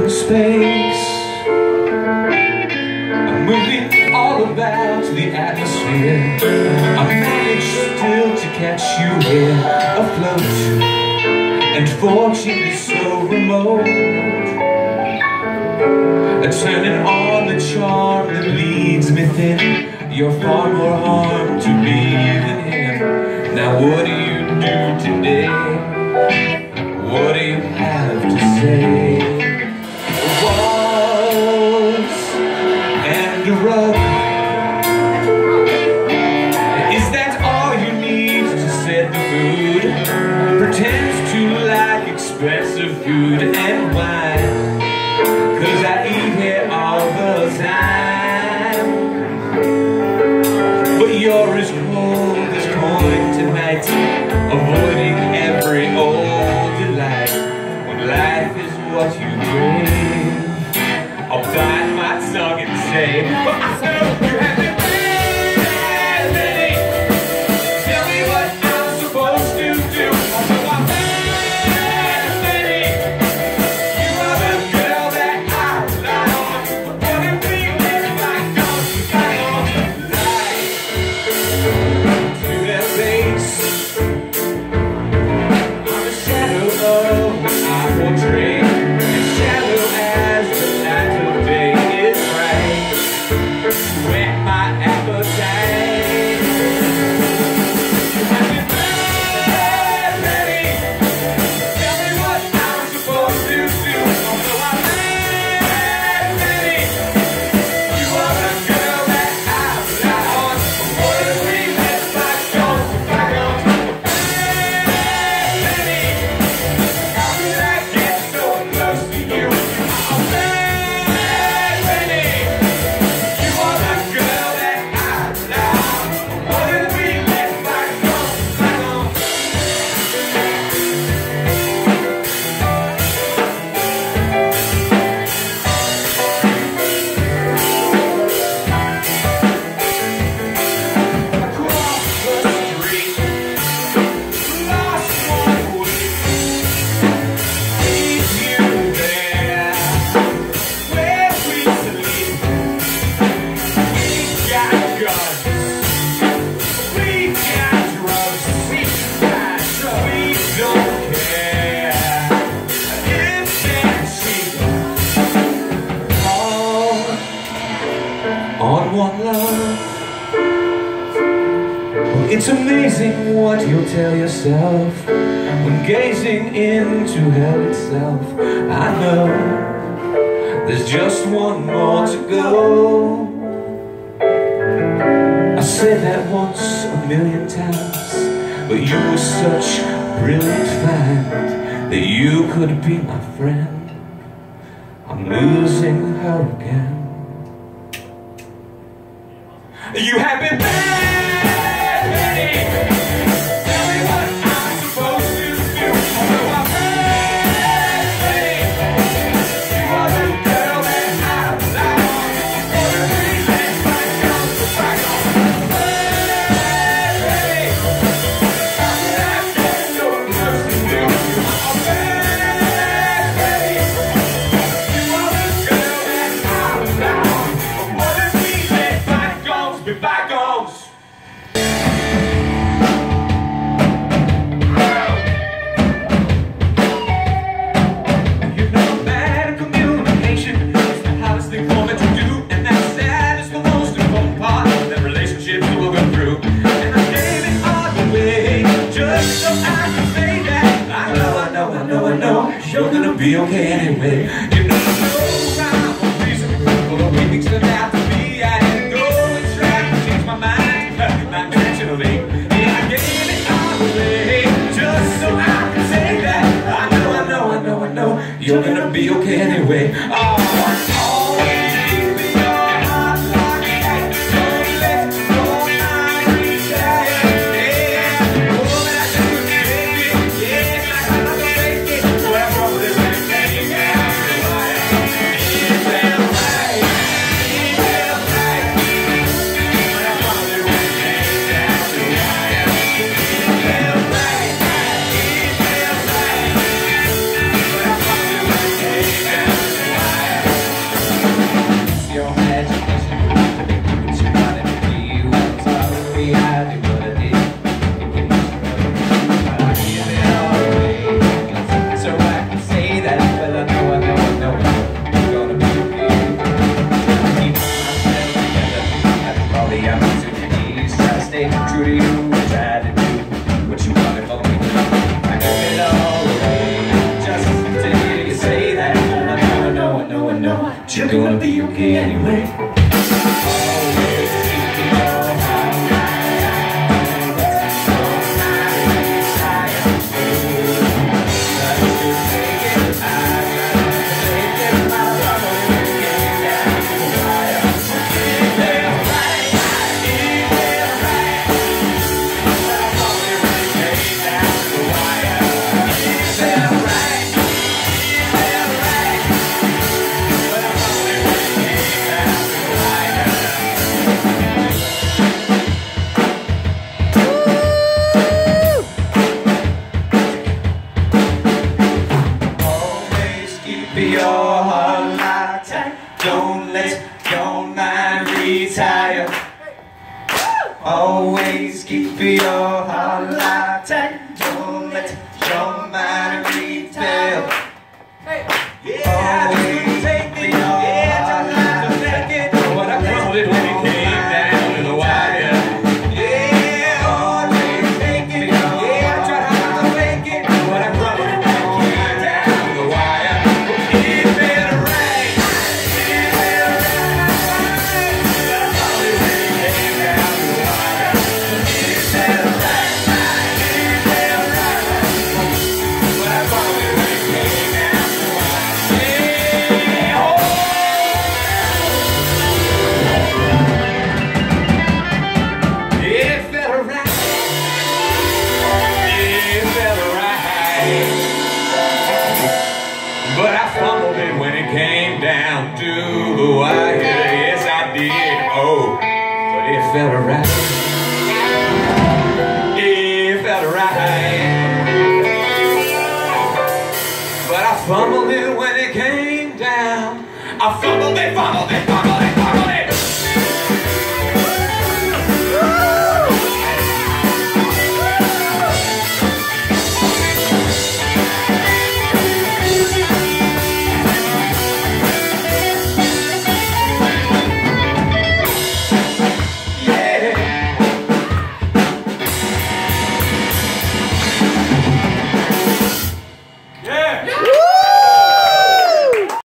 in space. I'm moving all about the atmosphere. I manage still to catch you here afloat, and fortune is so remote, turning on the charm that leads me thin. You're far more harm to me than him. Now what do you do today? What do you have to say? Walls and a rug. Is that all you need to set the mood? Pretends to like expensive food and wine, 'cause I eat here all the time. But you're as cold as coin tonight, avoiding every old delight. When life is what you crave, I'll bite my tongue and say, but I know you have been bad, Betty. Tell me what I'm supposed to do. So I'm bad, Betty. You are the girl that I rely on. But what if we let bygones be bygones? Life to their face. I'm a shadow of what I portray, as shallow as the light of day is bright. Whet my appetite. You have been bad, Betty. Tell me what I'm supposed to do. Although I'm bad, Betty. You are the girl that I rely on. What if we let bygones be bygones? Bad, Betty. How did I get so close to you? I'm bad, Betty. You are the girl that I rely on. What if we let bygones be bygones? Across the street, lost one week, leave you there where we sleep. We got guns, we got drugs, we don't care if they're cheap. All on one love. Well, it's amazing what you'll tell yourself when gazing into hell itself. I know there's just one more to go. I said that once a million times, but you were such a brilliant find that you could be my friend. I'm losing her again. You have been bad, Betty. Tell me what I'm supposed to do. Although I'm bad, Betty. You are the girl that I rely on. What if we let bygones be bygones? Bad, Betty. How did I get so close to you? I'm bad, Betty. You are the girl that I rely on. What if we let bygones be bygones? You know, bad communication is the hardest thing for me to do, and that's sad is the most important part that relationships will go through. And I gave it all away just so I could say that I know you're gonna be okay anyway. You know, no rhyme or reason for the way things turned out to be. I had to go and try to change my mind, not intentionally. Yeah, I gave it all away just so I could say that I know you're gonna be okay anyway. Always keep your heart locked tight. Don't let go of my retire. Yeah, what I do to make it. Yeah, I gotta make it. Well, probably when it's hanging out, so it felt right. It felt right. But I probably when it's hanging out, so it felt right. It felt right. But I probably when it's hanging out, so You're gonna be okay anyway. Your heart locked tight. Don't let your mind retire. Always keep your heart locked tight. Don't let your mind retire. Always take your heart locked tight. But I crumbled it when it came down to the wire. Yeah, always take it. Yeah, I tried hard to make it, but I crumbled it when it came down to the wire. But I fumbled it when it came down to the wire. Yes, I did. Oh, but it felt right. It felt right. But I fumbled it when it came down. I fumbled it, fumbled it, fumbled it, fumbled it.